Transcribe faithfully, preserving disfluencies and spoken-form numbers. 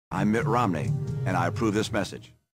I'm Mitt Romney, and I approve this message.